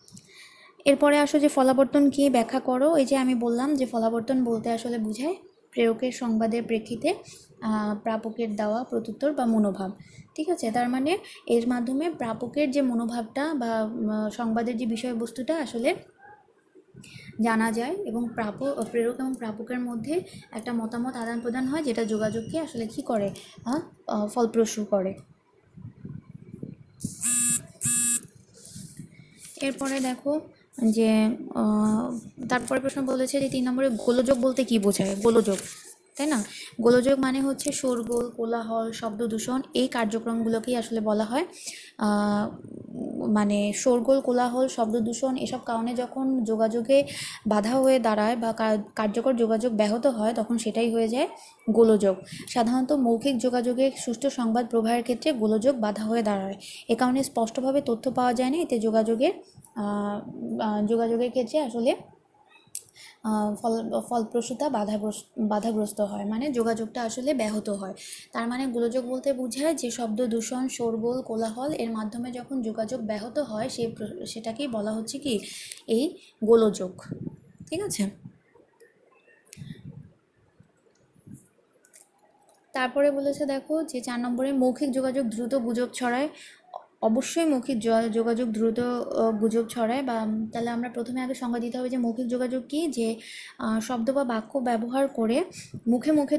এরপরে আসো যে ফলাবর্তন কি ব্যাখ্যা করো। এই যে আমি বললাম যে ফলাবর্তন বলতে আসলে বোঝায় প্রেরকের সংবাদের প্রেক্ষিতে প্রাপকের দেওয়া প্রত্যুত্তর বা মনোভাব। ঠিক আছে, তার মানে এর মাধ্যমে প্রাপকের যে মনোভাবটা বা সংবাদের যে বিষয়বস্তুটা আসলে জানা যায়, এবং প্রেরক এবং প্রাপকের মধ্যে একটা মতামত আদান প্রদান হয়, যেটা যোগাযোগকে আসলে কী করে, ফলপ্রসূ করে। এরপরে দেখো যে তারপরে প্রশ্ন বলেছে যে 3 নম্বরে গোলযোগ বলতে কি বোঝায়। গোলযোগ, তাই না? গোলযোগ মানে হচ্ছে শোরগোল, কোলাহল, শব্দ দূষণ, এই কার্যক্রমগুলোকেই আসলে বলা হয় মানে শোরগোল, কোলাহল, শব্দ দূষণ এসব কারণে যখন যোগাযোগে বাধা হয়ে দাঁড়ায় বা কার্যকর যোগাযোগ ব্যাহত হয়, তখন সেটাই হয়ে যায় গোলযোগ। সাধারণত মৌখিক যোগাযোগে সুষ্ঠু সংবাদ প্রবাহের ক্ষেত্রে গোলযোগ বাধা হয়ে দাঁড়ায়। এ কারণে স্পষ্টভাবে তথ্য পাওয়া যায় না, এতে যোগাযোগের ক্ষেত্রে আসলে ফলপ্রসূতা বাধাগ্রস্ত হয়, মানে যোগাযোগটা আসলে ব্যাহত হয়। তার মানে গোলযোগ বলতে বোঝায় যে শব্দ দূষণ, শোরগোল, কোলাহল এর মাধ্যমে যখন যোগাযোগ ব্যাহত হয় সেটাকেই বলা হচ্ছে কি, এই গোলযোগ। ঠিক আছে, তারপরে বলেছে দেখো যে 4 নম্বরে মৌখিক যোগাযোগ দ্রুত গুজব ছড়ায়। অবশ্যই মৌখিক যোগাযোগ দ্রুত গুজব ছড়ায়। বা তাহলে আমরা প্রথমে আগে সংজ্ঞা দিতে হবে যে মৌখিক যোগাযোগ কি, যে শব্দ বা বাক্য ব্যবহার করে মুখে মুখে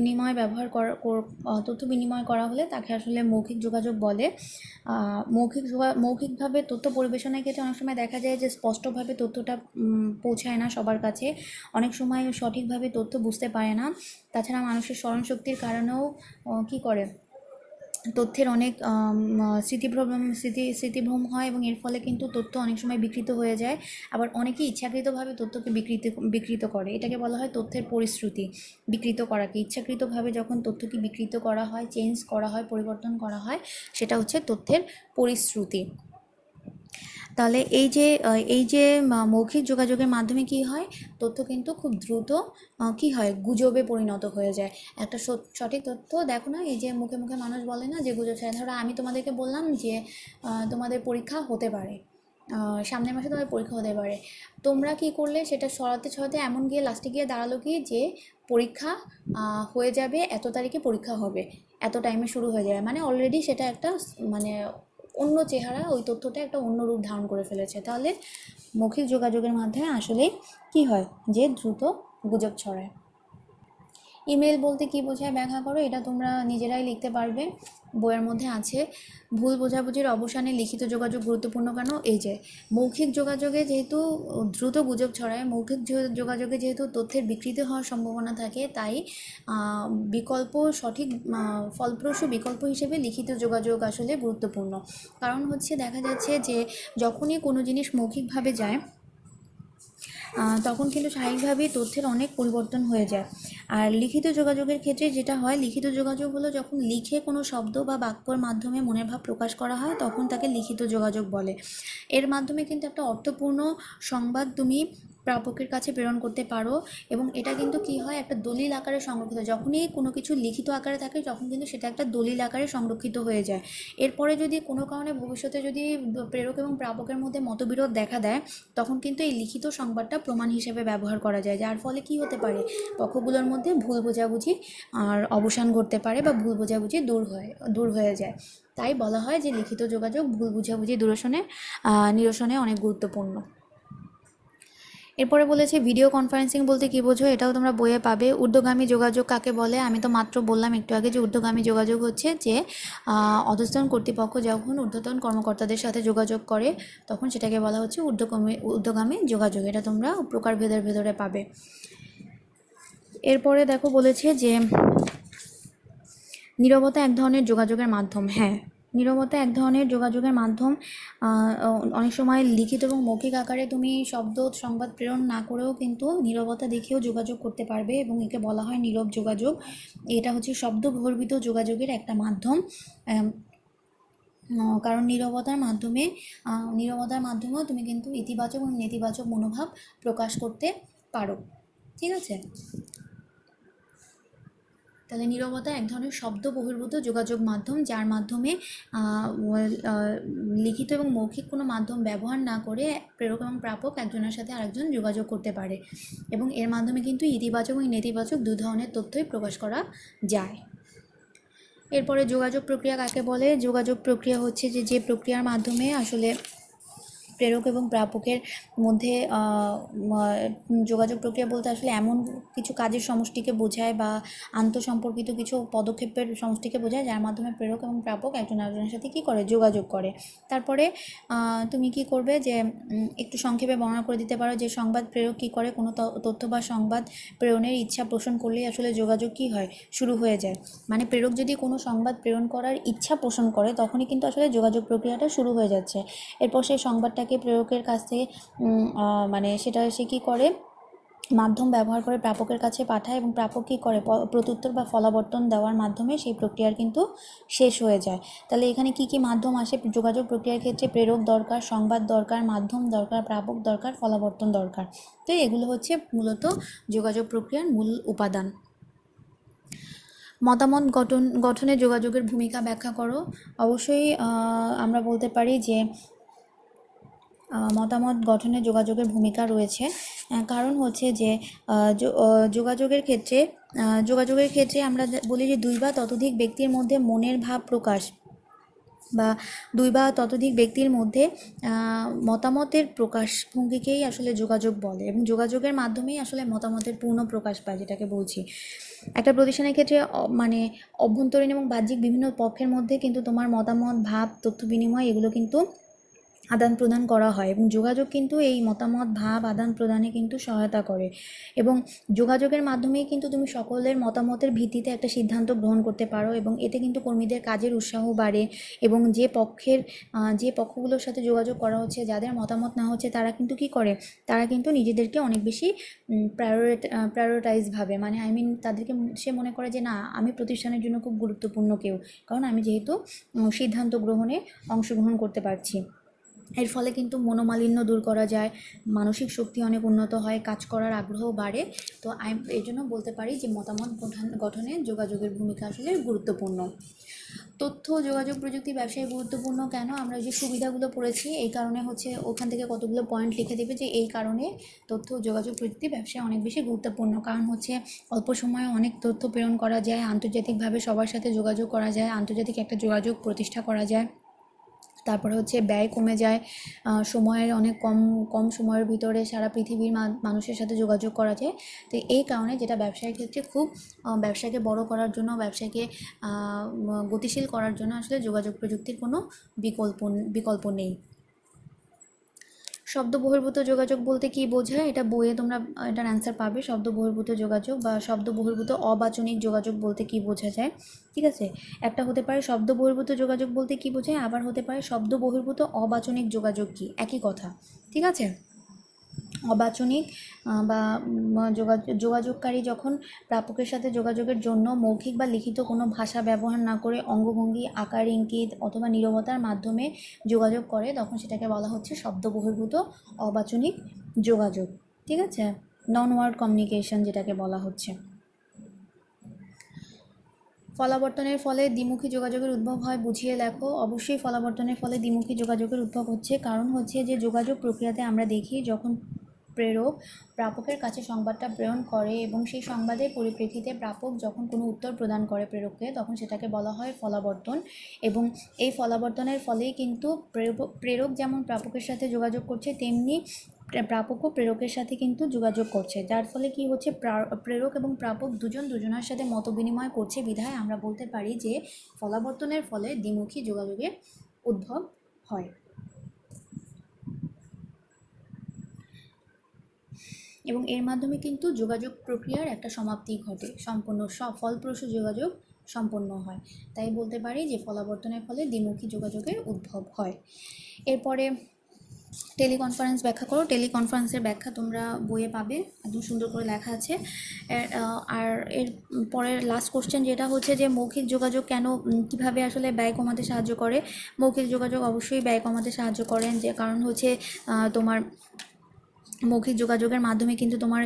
তথ্য বিনিময় করা হলে তাকে আসলে মৌখিক যোগাযোগ বলে। মৌখিকভাবে তথ্য পরিবেশনের ক্ষেত্রে অনেক সময় দেখা যায় যে স্পষ্টভাবে তথ্যটা পৌঁছায় না সবার কাছে, অনেক সময় সঠিকভাবে তথ্য বুঝতে পারে না। তাছাড়া মানুষের স্মরণশক্তির কারণেও কী করে, তথ্যের অনেক স্মৃতিভ্রম হয়, এবং এর ফলে কিন্তু তথ্য অনেক সময় বিকৃত হয়ে যায়। আবার অনেকেই ইচ্ছাকৃতভাবে তথ্যকে বিকৃত করে, এটাকে বলা হয় তথ্যের পরিশ্রুতি। বিকৃত করাকে ইচ্ছাকৃতভাবে যখন তথ্যকে বিকৃত করা হয়, চেঞ্জ করা হয়, পরিবর্তন করা হয়, সেটা হচ্ছে তথ্যের পরিশ্রুতি। তাহলে এই যে মৌখিক যোগাযোগের মাধ্যমে কি হয়, তথ্য কিন্তু খুব দ্রুত কি হয়, গুজবে পরিণত হয়ে যায়। একটা সঠিক তথ্য দেখো না, এই যে মুখে মুখে মানুষ বলে না যে গুজব ছড়ায়। ধরো আমি তোমাদেরকে বললাম যে তোমাদের পরীক্ষা হতে পারে, সামনের মাসে তোমাদের পরীক্ষা হতে পারে। তোমরা কি করলে, সেটা ছড়াতে এমন গিয়ে লাস্টে গিয়ে দাঁড়ালো কি, যে পরীক্ষা হয়ে যাবে, এত তারিখে পরীক্ষা হবে, এত টাইমে শুরু হয়ে যাবে, মানে অলরেডি সেটা একটা মানে অন্য চেহারা, ওই তথ্যটা একটা অন্য রূপ ধারণ করে ফেলেছে। তাহলে মৌখিক যোগাযোগের মাধ্যমে আসলেই কি হয়, যে দ্রুত গুজব ছড়ায়। ইমেল বলতে কি বোঝায় ব্যাখ্যা করো, এটা তোমরা নিজেরাই লিখতে পারবে, বইয়ের মধ্যে আছে। ভুল বোঝাবুঝির অবসানে লিখিত যোগাযোগ গুরুত্বপূর্ণ কেন, এই যে মৌখিক যোগাযোগে যেহেতু দ্রুত গুজব ছড়ায়, মৌখিক যোগাযোগে যেহেতু তথ্যের বিকৃতি হওয়ার সম্ভাবনা থাকে, তাই ফলপ্রসূ বিকল্প হিসেবে লিখিত যোগাযোগ আসলে গুরুত্বপূর্ণ। কারণ হচ্ছে দেখা যাচ্ছে যে যখনই কোনো জিনিস মৌখিকভাবে যায়, তখন কিন্তু স্বাভাবিকভাবেই তথ্যের অনেক পরিবর্তন হয়ে যায়। আর লিখিত যোগাযোগের ক্ষেত্রে যেটা হয়, লিখিত যোগাযোগ হলো যখন লিখে কোনো শব্দ বা বাক্যর মাধ্যমে মনের ভাব প্রকাশ করা হয়, তখন তাকে লিখিত যোগাযোগ বলে। এর মাধ্যমে কিন্তু একটা অর্থপূর্ণ সংবাদ তুমি প্রাপকের কাছে প্রেরণ করতে পারো, এবং এটা কিন্তু কি হয়, একটা দলিল আকারে সংরক্ষিত। যখনই কোনো কিছু লিখিত আকারে থাকে, তখন কিন্তু সেটা একটা দলিল আকারে সংরক্ষিত হয়ে যায়। এরপরে যদি কোনো কারণে ভবিষ্যতে যদি প্রেরক এবং প্রাপকের মধ্যে মতবিরোধ দেখা দেয়, তখন কিন্তু এই লিখিত সংবাদটা প্রমাণ হিসেবে ব্যবহার করা যায়, যার ফলে কি হতে পারে, পক্ষগুলোর মধ্যে ভুল বোঝাবুঝি আর অবসান ঘটতে পারে, বা ভুল বোঝাবুঝি দূর হয়ে যায়। তাই বলা হয় যে লিখিত যোগাযোগ ভুল বোঝাবুঝি নিরসনে অনেক গুরুত্বপূর্ণ। এরপরে বলেছে ভিডিও কনফারেন্সিং বলতে কী বোঝো, এটাও তোমরা বইয়ে পাবে। ঊর্ধ্বগামী যোগাযোগ কাকে বলে, আমি তো মাত্র বললাম একটু আগে যে ঊর্ধ্বগামী যোগাযোগ হচ্ছে যে অধস্তন কর্তৃপক্ষ যখন ঊর্ধ্বতন কর্মকর্তাদের সাথে যোগাযোগ করে, তখন সেটাকে বলা হচ্ছে ঊর্ধ্বগামী যোগাযোগ। এটা তোমরা প্রকারভেদের ভেতরে পাবে। এরপরে দেখো বলেছে যে নীরবতা এক ধরনের যোগাযোগের মাধ্যম। হ্যাঁ, নীরবতা এক ধরনের যোগাযোগের মাধ্যম। অনেক সময় লিখিত এবং মৌখিক আকারে তুমি সংবাদ প্রেরণ না করেও কিন্তু নীরবতা দেখেও যোগাযোগ করতে পারবে, এবং একে বলা হয় নীরব যোগাযোগ। এটা হচ্ছে শব্দবহির্ভূত যোগাযোগের একটা মাধ্যম। কারণ নীরবতার মাধ্যমেও তুমি কিন্তু ইতিবাচক এবং নেতিবাচক মনোভাব প্রকাশ করতে পারো। ঠিক আছে। তাহলে নীরবতা এক ধরনের শব্দ বহির্ভূত যোগাযোগ মাধ্যম, যার মাধ্যমে লিখিত এবং মৌখিক কোনো মাধ্যম ব্যবহার না করে প্রেরক এবং প্রাপক একজনের সাথে আরেকজন যোগাযোগ করতে পারে, এবং এর মাধ্যমে কিন্তু ইতিবাচক এবং নেতিবাচক দু ধরনের তথ্যই প্রকাশ করা যায়। এরপরে যোগাযোগ প্রক্রিয়া কাকে বলে? যোগাযোগ প্রক্রিয়া হচ্ছে যে প্রক্রিয়ার মাধ্যমে আসলে প্রেরক এবং প্রাপকের মধ্যে যোগাযোগ প্রক্রিয়া বলতে আসলে এমন কিছু কাজের সমষ্টিকে বোঝায় বা আন্তঃসম্পর্কিত কিছু পদক্ষেপের সমষ্টিকে বোঝায়, যার মাধ্যমে প্রেরক এবং প্রাপক একজন আরেকজনের সাথে কী করে? যোগাযোগ করে। তারপরে তুমি কি করবে যে একটু সংক্ষেপে বর্ণনা করে দিতে পারো যে সংবাদ প্রেরক কী করে? কোনো তথ্য বা সংবাদ প্রেরণের ইচ্ছা পোষণ করলেই আসলে যোগাযোগ কী হয়? শুরু হয়ে যায়। মানে প্রেরক যদি কোনো সংবাদ প্রেরণ করার ইচ্ছা পোষণ করে তখনই কিন্তু আসলে যোগাযোগ প্রক্রিয়াটা শুরু হয়ে যাচ্ছে। এরপর সেই সংবাদটাকে প্রেরকের কাছ থেকে মানে সেটা সে কী করে? মাধ্যম ব্যবহার করে প্রাপকের কাছে পাঠায়, এবং প্রাপক কী করে? প্রত্যুত্তর বা ফলাবর্তন দেওয়ার মাধ্যমে সেই প্রক্রিয়ার কিন্তু শেষ হয়ে যায়। তাহলে এখানে কি কি মাধ্যম আসে যোগাযোগ প্রক্রিয়ার ক্ষেত্রে? প্রেরক দরকার, সংবাদ দরকার, মাধ্যম দরকার, প্রাপক দরকার, ফলাবর্তন দরকার। তো এগুলো হচ্ছে মূলত যোগাযোগ প্রক্রিয়ার মূল উপাদান। মতামত গঠনে যোগাযোগের ভূমিকা ব্যাখ্যা করো। অবশ্যই আমরা বলতে পারি যে মতামত গঠনে যোগাযোগের ভূমিকা রয়েছে। কারণ হচ্ছে যে যোগাযোগের ক্ষেত্রে আমরা বলি যে দুই বা ততোধিক ব্যক্তির মধ্যে মনের ভাব প্রকাশ, বা দুই বা ততোধিক ব্যক্তির মধ্যে মতামতের প্রকাশভঙ্গিকেই আসলে যোগাযোগ বলে, এবং যোগাযোগের মাধ্যমেই আসলে মতামতের পূর্ণ প্রকাশ পায়, যেটাকে বলছি। একটা প্রতিষ্ঠানের ক্ষেত্রে মানে অভ্যন্তরীণ এবং বাহ্যিক বিভিন্ন পক্ষের মধ্যে কিন্তু তোমার মতামত, ভাব, তথ্য বিনিময় এগুলো কিন্তু আদান প্রদান করা হয়, এবং যোগাযোগ কিন্তু এই মতামত, ভাব আদান প্রদানে কিন্তু সহায়তা করে, এবং যোগাযোগের মাধ্যমেই কিন্তু তুমি সকলের মতামতের ভিত্তিতে একটা সিদ্ধান্ত গ্রহণ করতে পারো, এবং এতে কিন্তু কর্মীদের কাজের উৎসাহ বাড়ে, এবং যে পক্ষগুলোর সাথে যোগাযোগ করা হচ্ছে, যাদের মতামত না হচ্ছে, তারা কিন্তু কী করে? তারা কিন্তু নিজেদেরকে অনেক বেশি প্রায়োরিটাইজ ভাবে, মানে তাদেরকে সে মনে করে যে না, আমি প্রতিষ্ঠানের জন্য খুব গুরুত্বপূর্ণ কেউ, কারণ আমি যেহেতু সিদ্ধান্ত গ্রহণে অংশগ্রহণ করতে পারছি। এর ফলে কিন্তু মনোমালিন্য দূর করা যায়, মানসিক শক্তি অনেক উন্নত হয়, কাজ করার আগ্রহ বাড়ে। তো এই জন্য বলতে পারি যে মতামত গঠনে যোগাযোগের ভূমিকা আসলে গুরুত্বপূর্ণ। তথ্য যোগাযোগ প্রযুক্তি ব্যবসায় গুরুত্বপূর্ণ কেন? আমরা যে সুবিধাগুলো পড়েছি এই কারণে হচ্ছে, ওখান থেকে কতগুলো পয়েন্ট লিখে দেবে যে এই কারণে তথ্য যোগাযোগ প্রযুক্তি ব্যবসায় অনেক বেশি গুরুত্বপূর্ণ। কারণ হচ্ছে অল্প সময়ে অনেক তথ্য প্রেরণ করা যায়, আন্তর্জাতিকভাবে সবার সাথে যোগাযোগ করা যায়, আন্তর্জাতিক একটা যোগাযোগ প্রতিষ্ঠা করা যায়। তারপরে হচ্ছে ব্যয় কমে যায়, সময়ের অনেক কম সময়ের ভিতরে সারা পৃথিবীর মানুষের সাথে যোগাযোগ করা যায়। তো এই কারণে যেটা ব্যবসায়ের ক্ষেত্রে খুব ব্যবসাকে বড় করার জন্য, ব্যবসাকে গতিশীল করার জন্য আসলে যোগাযোগ প্রযুক্তির কোনো বিকল্প নেই। শব্দ বহির্ভূত যোগাযোগ বলতে কি বোঝায়? এটা বইয়ে তোমরা এটার অ্যান্সার পাবে। শব্দ বহির্ভূত যোগাযোগ বা শব্দ বহির্ভূত অবাচনিক যোগাযোগ বলতে কি বোঝা যায়, ঠিক আছে? একটা হতে পারে শব্দ বহির্ভূত যোগাযোগ বলতে কি বোঝায়, আবার হতে পারে শব্দ বহির্ভূত অবাচনিক যোগাযোগ কি, একই কথা, ঠিক আছে? অবাচনিক বা যোগাযোগকারী যখন প্রাপকের সাথে যোগাযোগের জন্য মৌখিক বা লিখিত কোনো ভাষা ব্যবহার না করে অঙ্গভঙ্গি, আকার, ইঙ্গিত অথবা নীরবতার মাধ্যমে যোগাযোগ করে, তখন সেটাকে বলা হচ্ছে শব্দ বহির্ভূত অবাচনিক যোগাযোগ, ঠিক আছে? নন ওয়ার্ড কমিউনিকেশন যেটাকে বলা হচ্ছে। ফলাবর্তনের ফলে দ্বিমুখী যোগাযোগের উদ্ভব হয়, বুঝিয়ে লেখো। অবশ্যই ফলাবর্তনের ফলে দ্বিমুখী যোগাযোগের উদ্ভব হচ্ছে, কারণ হচ্ছে যে যোগাযোগ প্রক্রিয়াতে আমরা দেখি যখন প্রেরক প্রাপকের কাছে সংবাদটা প্রেরণ করে এবং সেই সংবাদের পরিপ্রেক্ষিতে প্রাপক যখন কোনো উত্তর প্রদান করে প্রেরককে, তখন সেটাকে বলা হয় ফলাবর্তন। এবং এই ফলাবর্তনের ফলেই কিন্তু প্রেরক যেমন প্রাপকের সাথে যোগাযোগ করছে, তেমনি প্রাপকও প্রেরকের সাথে কিন্তু যোগাযোগ করছে, যার ফলে কি হচ্ছে, প্রেরক এবং প্রাপক দুজনের সাথে মত বিনিময় করছে, বিধায় আমরা বলতে পারি যে ফলাবর্তনের ফলে দ্বিমুখী যোগাযোগের উদ্ভব হয়। এবং এর মাধ্যমে কিন্তু যোগাযোগ প্রক্রিয়ার একটা সমাপ্তি ঘটে, ফলপ্রসূ যোগাযোগ সম্পন্ন হয়। তাই বলতে পারি যে ফলাবর্তনের ফলে দ্বিমুখী যোগাযোগের উদ্ভব হয়। এরপরে টেলিকনফারেন্স ব্যাখ্যা করো। টেলিকনফারেন্সের ব্যাখ্যা তোমরা বইয়ে পাবে, একদম সুন্দর করে লেখা আছে। আর এর পরের লাস্ট কোশ্চেন যেটা হচ্ছে যে মৌখিক যোগাযোগ কীভাবে আসলে ব্যয় কমাতে সাহায্য করে। মৌখিক যোগাযোগ অবশ্যই ব্যয় কমাতে সাহায্য করেন, যে কারণ হচ্ছে তোমার মৌখিক যোগাযোগের মাধ্যমে কিন্তু তোমার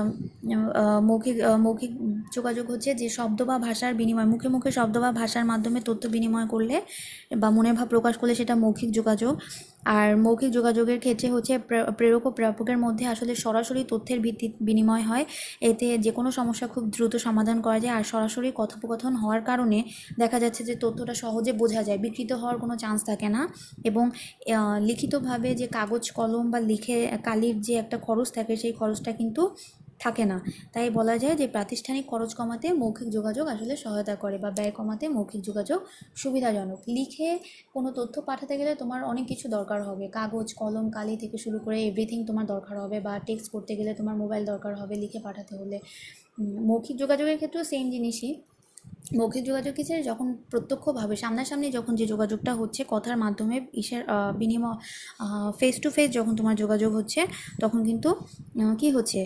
মৌখিক যোগাযোগ হচ্ছে যে শব্দ বা ভাষার বিনিময়, মুখে মুখে শব্দ বা ভাষার মাধ্যমে তথ্য বিনিময় করলে বা মনের ভাব প্রকাশ করলে সেটা মৌখিক যোগাযোগ। আর মৌখিক যোগাযোগের ক্ষেত্রে হচ্ছে প্রেরক ও প্রাপকের মধ্যে আসলে সরাসরি তথ্যের ভিত্তি বিনিময় হয়। এতে যে কোনো সমস্যা খুব দ্রুত সমাধান করা যায়। আর সরাসরি কথোপকথন হওয়ার কারণে দেখা যাচ্ছে যে তথ্যটা সহজে বোঝা যায়, বিকৃত হওয়ার কোনো চান্স থাকে না। এবং লিখিতভাবে যে কাগজ কলম বা লিখে কালির যে একটা খরচ থাকে সেই খরচটা কিন্তু থাকে না। তাই বলা যায় যে প্রাতিষ্ঠানিক খরচ কমাতে মৌখিক যোগাযোগ আসলে সহায়তা করে, বা ব্যয় কমাতে মৌখিক যোগাযোগ সুবিধাজনক। লিখে কোনো তথ্য পাঠাতে গেলে তোমার অনেক কিছু দরকার হবে, কাগজ কলম কালি থেকে শুরু করে এভরিথিং তোমার দরকার হবে, বা টেক্সট করতে গেলে তোমার মোবাইল দরকার হবে লিখে পাঠাতে হলে। মৌখিক যোগাযোগের ক্ষেত্রেও সেম জিনিসই। মৌখিক যোগাযোগ ক্ষেত্রে যখন প্রত্যক্ষভাবে সামনাসামনি যখন যে যোগাযোগটা হচ্ছে কথার মাধ্যমে বিনিময়, ফেস টু ফেস যখন তোমার যোগাযোগ হচ্ছে, তখন কিন্তু কি হচ্ছে,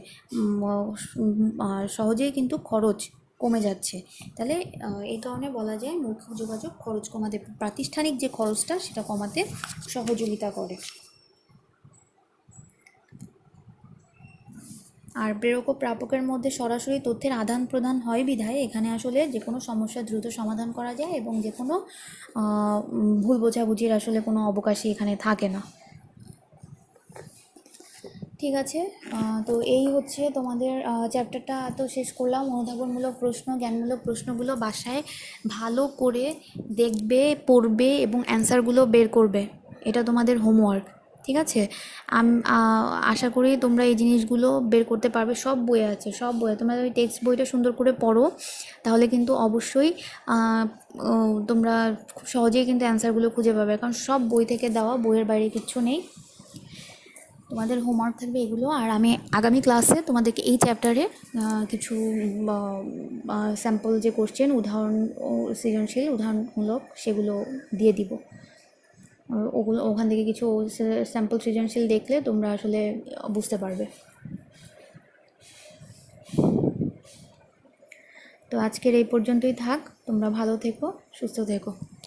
সহজেই কিন্তু খরচ কমে যাচ্ছে। তাহলে এই কারণে বলা যায় মৌখিক যোগাযোগ খরচ কমাতে, প্রাতিষ্ঠানিক যে খরচটা সেটা কমাতে সহযোগিতা করে। আর প্রেরক ও প্রাপকের মধ্যে সরাসরি তথ্যের আদান প্রদান হয় বিধায় এখানে আসলে যে কোনো সমস্যা দ্রুত সমাধান করা যায়, এবং যে কোনো ভুল বোঝাবুঝির আসলে কোনো অবকাশই এখানে থাকে না। ঠিক আছে, তো এই হচ্ছে তোমাদের চ্যাপ্টারটা তো শেষ করলাম। অনুধাবনমূলক প্রশ্ন, জ্ঞানমূলক প্রশ্নগুলো বাসায় ভালো করে দেখবে, পড়বে এবং অ্যান্সারগুলো বের করবে। এটা তোমাদের হোমওয়ার্ক, ঠিক আছে? আশা করি তোমরা এই জিনিসগুলো বের করতে পারবে। সব বইয়ে আছে, সব বইয়ে তোমরা ওই টেক্সট বইটা সুন্দর করে পড়ো, তাহলে কিন্তু অবশ্যই তোমরা খুব সহজেই কিন্তু অ্যান্সারগুলো খুঁজে পাবে, কারণ সব বই থেকে দেওয়া, বইয়ের বাইরে কিচ্ছু নেই। তোমাদের হোমওয়ার্ক থাকবে এগুলো। আর আমি আগামী ক্লাসে তোমাদেরকে এই চ্যাপ্টারে কিছু স্যাম্পল যে কোশ্চেন, উদাহরণ সৃজনশীল উদাহরণমূলক, সেগুলো দিয়ে দিব। ওগুলো ওখান থেকে কিছু স্যাম্পল সৃজনশীল দেখলে তোমরা আসলে বুঝতে পারবে। তো আজকের এই পর্যন্তই থাক। তোমরা ভালো থেকো, সুস্থ থেকো।